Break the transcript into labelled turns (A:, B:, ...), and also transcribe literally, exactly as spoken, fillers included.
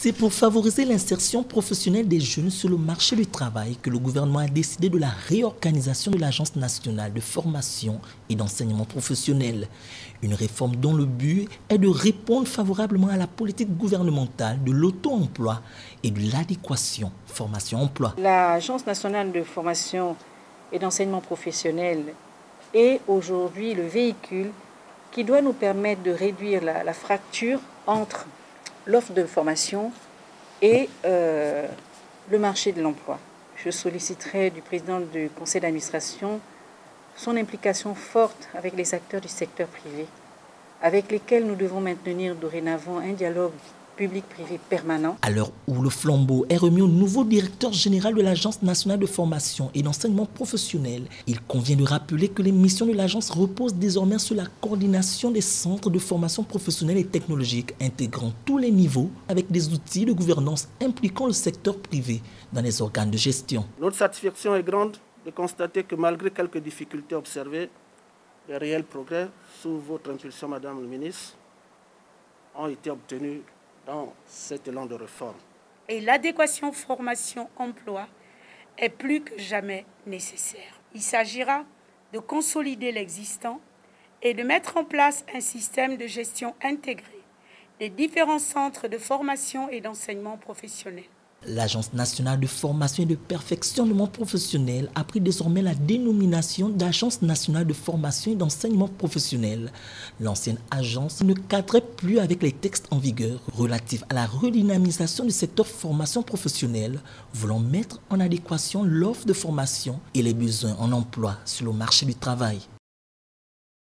A: C'est pour favoriser l'insertion professionnelle des jeunes sur le marché du travail que le gouvernement a décidé de la réorganisation de l'Agence nationale de formation et d'enseignement professionnel. Une réforme dont le but est de répondre favorablement à la politique gouvernementale de l'auto-emploi et de l'adéquation formation-emploi.
B: L'Agence nationale de formation et d'enseignement professionnel est aujourd'hui le véhicule qui doit nous permettre de réduire la, la fracture entre l'offre de formation et euh, le marché de l'emploi. Je solliciterai du président du conseil d'administration son implication forte avec les acteurs du secteur privé, avec lesquels nous devons maintenir dorénavant un dialogue public-privé permanent.
A: À l'heure où le flambeau est remis au nouveau directeur général de l'Agence nationale de formation et d'enseignement professionnel, il convient de rappeler que les missions de l'agence reposent désormais sur la coordination des centres de formation professionnelle et technologique intégrant tous les niveaux avec des outils de gouvernance impliquant le secteur privé dans les organes de gestion.
C: Notre satisfaction est grande de constater que malgré quelques difficultés observées, de réels progrès sous votre impulsion, Madame le ministre, ont été obtenus dans cet élan de réforme.
D: Et l'adéquation formation-emploi est plus que jamais nécessaire. Il s'agira de consolider l'existant et de mettre en place un système de gestion intégré des différents centres de formation et d'enseignement professionnel.
A: L'Agence nationale de formation et de perfectionnement professionnel a pris désormais la dénomination d'Agence nationale de formation et d'enseignement professionnel. L'ancienne agence ne cadrait plus avec les textes en vigueur relatifs à la redynamisation du secteur formation professionnelle, voulant mettre en adéquation l'offre de formation et les besoins en emploi sur le marché du travail.